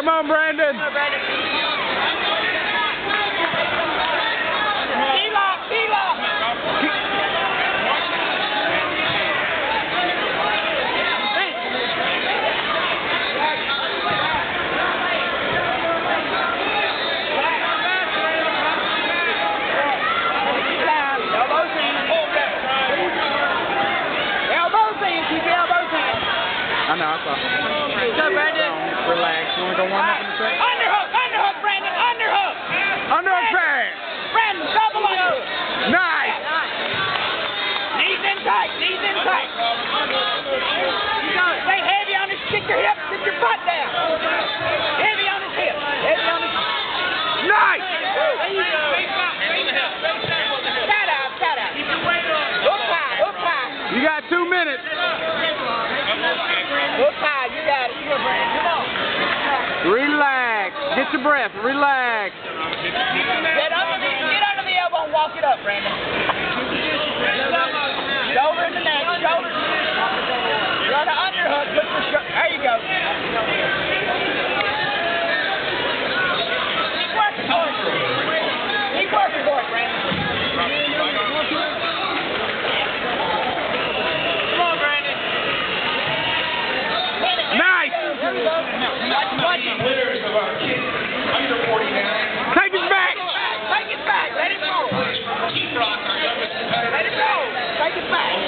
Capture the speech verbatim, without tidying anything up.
Come on, Brandon. Come on, Brandon. T-lock, T-lock. I know, I saw. Go, Brandon. Relax. You want to go warm up in a second? Underhook, underhook, Brandon, underhook. Underhook pass. Brandon, double underhook. Nice. Knees in tight, knees in tight. Stay heavy on his, get your hip, get your butt down. Heavy on his hip, heavy on his hip. Nice. Side out, side out. Hook high, hook high. You got two minutes. Hook high, you got it. Come on, Brandon, come on. Relax. Get your breath. Relax. Get under the, get under the elbow and walk it up, Brandon. Shoulder in the neck, shoulder. Run an underhook, put your shoulder. There you go. Keep working for it. Keep working for it, Brandon. Come on, Brandon. Nice. There we go. Watch, watch it. Winners of our kids under forty-nine. Take it back. Take it back. Let it go. Keep rock, our youngest competitor. Let it go. Take it back.